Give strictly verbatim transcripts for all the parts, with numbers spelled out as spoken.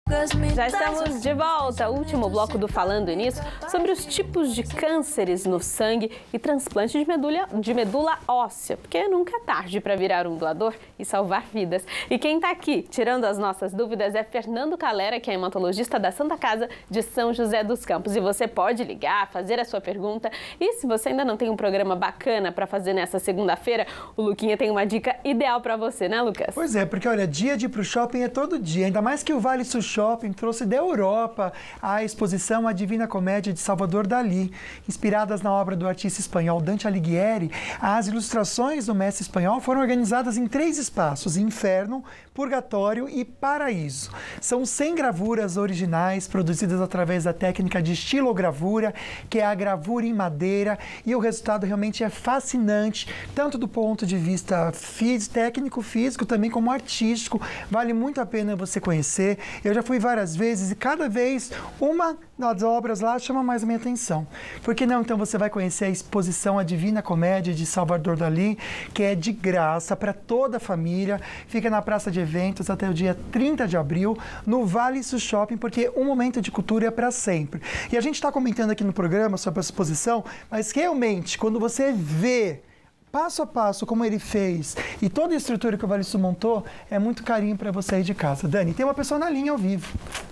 Já estamos de volta, último bloco do Falando Nisso, sobre os tipos de cânceres no sangue e transplante de medula, de medula óssea, porque nunca é tarde para virar um doador e salvar vidas. E quem está aqui tirando as nossas dúvidas é Fernando Calera, que é hematologista da Santa Casa de São José dos Campos. E você pode ligar, fazer a sua pergunta. E se você ainda não tem um programa bacana para fazer nessa segunda-feira, o Luquinha tem uma dica ideal para você, né, Lucas? Pois é, porque olha, dia de ir pro shopping é todo dia, ainda mais que o Vale Sul Shopping trouxe da Europa a exposição A Divina Comédia de Salvador Dalí. Inspiradas na obra do artista espanhol Dante Alighieri, as ilustrações do mestre espanhol foram organizadas em três espaços: Inferno, Purgatório e Paraíso. São cem gravuras originais produzidas através da técnica de estilogravura, que é a gravura em madeira, e o resultado realmente é fascinante, tanto do ponto de vista físico, técnico, físico, também como artístico. Vale muito a pena você conhecer. Eu já fui várias vezes e cada vez uma das obras lá chama mais a minha atenção. Por que não? Então você vai conhecer a exposição A Divina Comédia de Salvador Dalí, que é de graça para toda a família. Fica na Praça de Eventos até o dia trinta de abril, no Vale Sul Shopping, porque um momento de cultura é para sempre. E a gente está comentando aqui no programa sobre a exposição, mas realmente, quando você vê passo a passo como ele fez e toda a estrutura que o Vale Sul montou, é muito carinho para você aí de casa. Dani, tem uma pessoa na linha ao vivo.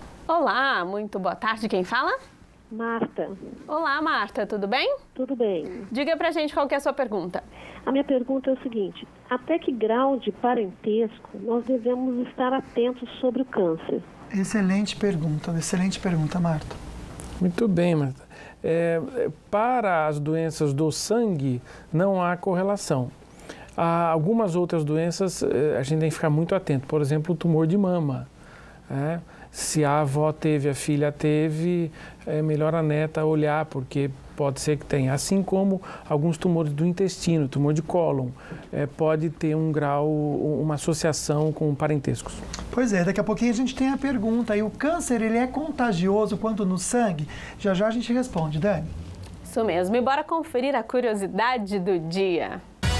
Olá, muito boa tarde. Quem fala? Marta. Olá, Marta, tudo bem? Tudo bem. Diga pra gente qual que é a sua pergunta. A minha pergunta é o seguinte: até que grau de parentesco nós devemos estar atentos sobre o câncer? Excelente pergunta, excelente pergunta, Marta. Muito bem, Marta. É, para as doenças do sangue, não há correlação. Há algumas outras doenças, a gente tem que ficar muito atento. Por exemplo, o tumor de mama. É? Se a avó teve, a filha teve, é melhor a neta olhar, porque pode ser que tenha. Assim como alguns tumores do intestino, tumor de cólon, é, pode ter um grau, uma associação com parentescos. Pois é, daqui a pouquinho a gente tem a pergunta. E o câncer, ele é contagioso quanto no sangue? Já já a gente responde, Dani. Isso mesmo. E bora conferir a curiosidade do dia.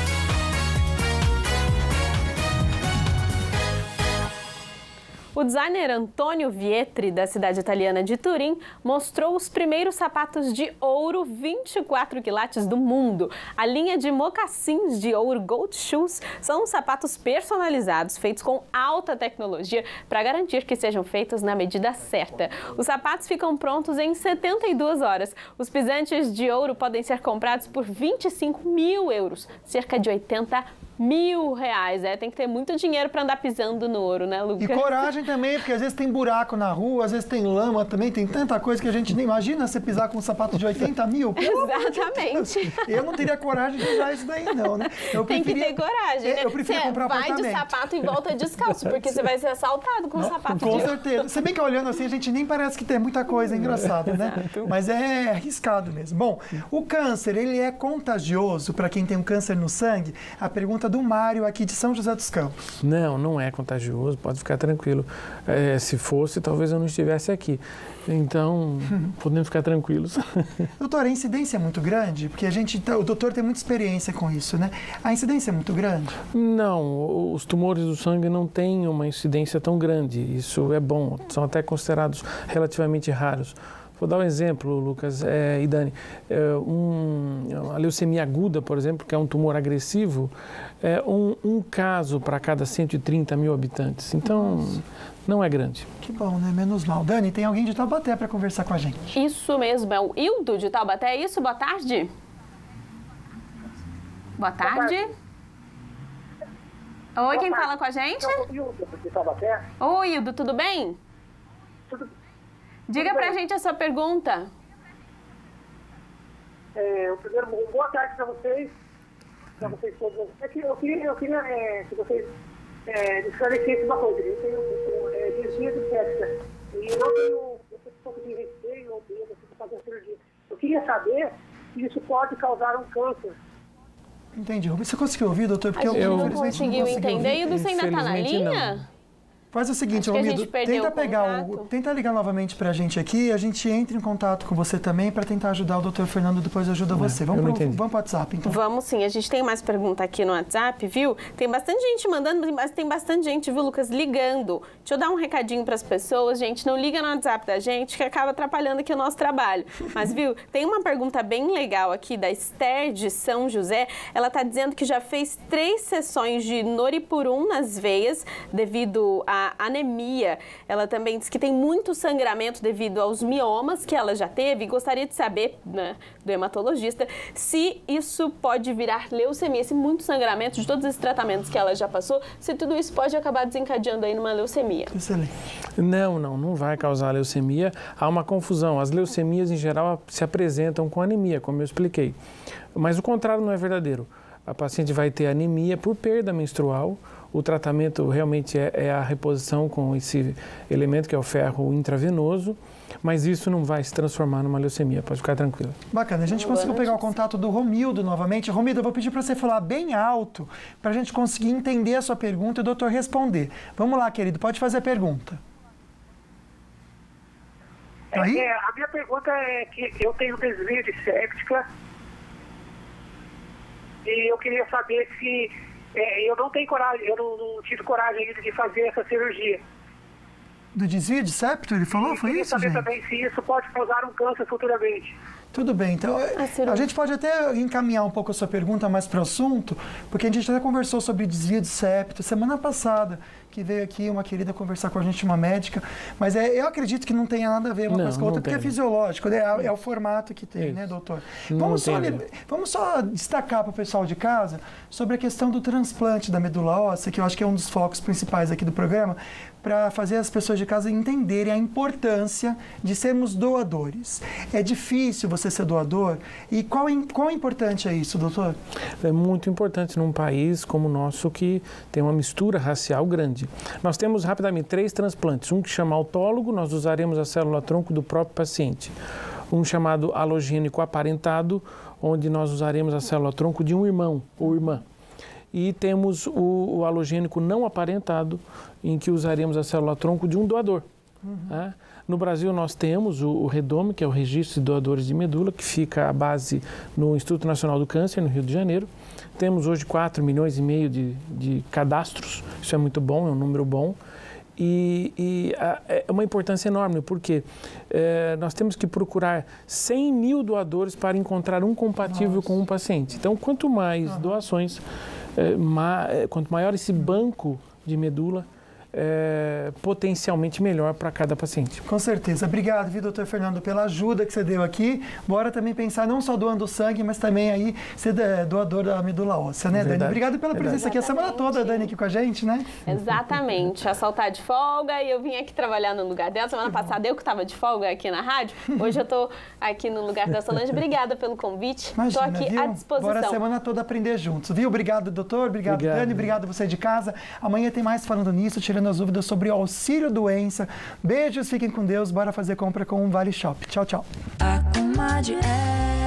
O designer Antônio Vietri, da cidade italiana de Turim, mostrou os primeiros sapatos de ouro vinte e quatro quilates do mundo. A linha de mocassins de ouro Gold Shoes são sapatos personalizados, feitos com alta tecnologia, para garantir que sejam feitos na medida certa. Os sapatos ficam prontos em setenta e duas horas. Os pisantes de ouro podem ser comprados por vinte e cinco mil euros, cerca de oitenta mil reais. É, tem que ter muito dinheiro para andar pisando no ouro, né, Lucas? E coragem também, porque às vezes tem buraco na rua, às vezes tem lama também, tem tanta coisa que a gente nem imagina você pisar com um sapato de oitenta mil. Exatamente. Eu não teria coragem de usar isso daí, não, né? Eu tem preferia, que ter coragem, né? Eu preferia você comprar um vai apartamento. de sapato e volta descalço, porque você vai ser assaltado com o sapato Com de certeza. Se bem que olhando assim, a gente nem parece que tem muita coisa engraçada, né? Mas é arriscado mesmo. Bom, o câncer, ele é contagioso para quem tem um câncer no sangue? A pergunta do Mário aqui de São José dos Campos. Não, não é contagioso, pode ficar tranquilo. É, se fosse, talvez eu não estivesse aqui. Então, podemos ficar tranquilos. Doutor, a incidência é muito grande? Porque a gente, o doutor tem muita experiência com isso, né? A incidência é muito grande? Não, os tumores do sangue não têm uma incidência tão grande. Isso é bom, são até considerados relativamente raros. Vou dar um exemplo, Lucas é, e Dani. É, um, a leucemia aguda, por exemplo, que é um tumor agressivo, é um, um caso para cada cento e trinta mil habitantes. Então, nossa, não é grande. Que bom, né? Menos mal. Dani, tem alguém de Taubaté para conversar com a gente. Isso mesmo, é o Hildo de Taubaté. É isso? Boa tarde. Boa tarde. Boa tarde. Oi, quem fala com a gente? É o Hildo de Taubaté. Oi, Hildo, tudo bem? Tudo bem. Diga pra gente a sua pergunta. É, o primeiro, boa tarde para vocês, para vocês todos. É que eu queria, eu queria é, que vocês é, esclarecessem uma coisa. Eu tenho é, desvio de pesca e eu não tenho um pouco de receio ou medo de fazer cirurgia. Eu queria saber se isso pode causar um câncer. Entendi. Você conseguiu ouvir, doutor? Porque a gente eu não conseguiu não entender. E você ainda está na linha? Não. Faz o seguinte, Acho que a Romildo, gente perdeu tenta o pegar o, contato. tenta ligar novamente pra gente aqui, a gente entra em contato com você também para tentar ajudar o doutor Fernando, depois ajuda você. eu Vamos não pro, entendi. vamos pro WhatsApp, então. Vamos sim, a gente tem mais pergunta aqui no WhatsApp, viu? Tem bastante gente mandando, mas tem bastante gente, viu, Lucas, ligando. Deixa eu dar um recadinho para as pessoas, gente, não liga no WhatsApp da gente, que acaba atrapalhando aqui o nosso trabalho. Mas, viu, tem uma pergunta bem legal aqui da Esther de São José. Ela tá dizendo que já fez três sessões de Noripurum nas veias devido à anemia. Ela também diz que tem muito sangramento devido aos miomas que ela já teve e gostaria de saber, né, do hematologista, se isso pode virar leucemia, se muito sangramento de todos esses tratamentos que ela já passou, se tudo isso pode acabar desencadeando aí numa leucemia. Excelente. Não, não, não vai causar leucemia. Há uma confusão. As leucemias, em geral, se apresentam com anemia, como eu expliquei. Mas o contrário não é verdadeiro. A paciente vai ter anemia por perda menstrual. O tratamento realmente é, é a reposição com esse elemento que é o ferro intravenoso, mas isso não vai se transformar numa leucemia, pode ficar tranquila. Bacana, a gente conseguiu pegar o contato do Romildo novamente. Romildo, eu vou pedir para você falar bem alto para a gente conseguir entender a sua pergunta e o doutor responder. Vamos lá, querido, pode fazer a pergunta. Tá aí? É, a minha pergunta é que eu tenho desvio de séptica e eu queria saber se é, eu não tenho coragem, eu não, não tive coragem ainda de fazer essa cirurgia. Do desvio de septo, ele falou? E Foi queria isso, saber gente? também se isso pode causar um câncer futuramente. Tudo bem, então cirurgia. a gente pode até encaminhar um pouco a sua pergunta mais para o assunto, porque a gente até conversou sobre desvio de septo semana passada, que veio aqui uma querida conversar com a gente, uma médica, mas é, eu acredito que não tenha nada a ver uma Não, coisa com a outra, não porque é tem. fisiológico, né? é, é o formato que tem, Isso. né, doutor? Não Vamos só, tem a li- ver. vamos só destacar para o pessoal de casa sobre a questão do transplante da medula óssea, que eu acho que é um dos focos principais aqui do programa, para fazer as pessoas de casa entenderem a importância de sermos doadores. É difícil você ser doador, e qual, im- qual importante é isso, doutor? É muito importante num país como o nosso que tem uma mistura racial grande. Nós temos rapidamente três transplantes, um que chama autólogo, nós usaremos a célula-tronco do próprio paciente. Um chamado alogênico aparentado, onde nós usaremos a célula-tronco de um irmão ou irmã. E temos o, o alogênico não aparentado, em que usaremos a célula-tronco de um doador. Uhum. Né? No Brasil, nós temos o, o REDOME, que é o Registro de Doadores de Medula, que fica à base no Instituto Nacional do Câncer, no Rio de Janeiro. Temos hoje quatro milhões e meio de, de cadastros, isso é muito bom, é um número bom. E, e a, é uma importância enorme, porque é, nós temos que procurar cem mil doadores para encontrar um compatível Nossa. com um paciente. Então, quanto mais uhum. doações, é, ma, é, quanto maior esse banco de medula, é, potencialmente melhor para cada paciente. Com certeza. Obrigado, viu, doutor Fernando, pela ajuda que você deu aqui. Bora também pensar não só doando sangue, mas também aí ser doador da medula óssea, né, Verdade. Dani? Obrigado pela Verdade. presença aqui a semana toda, Dani, aqui com a gente, né? Exatamente. A Sol tá de folga e eu vim aqui trabalhar no lugar dela. Semana passada eu que estava de folga aqui na rádio. Hoje eu tô aqui no lugar da Solange. Obrigada pelo convite. Imagina, Tô aqui viu? à disposição. Bora a semana toda aprender juntos, viu? Obrigado, doutor. Obrigado, Obrigado. Dani. Obrigado você de casa. Amanhã tem mais Falando Nisso, tirando as dúvidas sobre o auxílio doença. Beijos, fiquem com Deus. Bora fazer compra com o Vale Shop. Tchau, tchau. A comadre é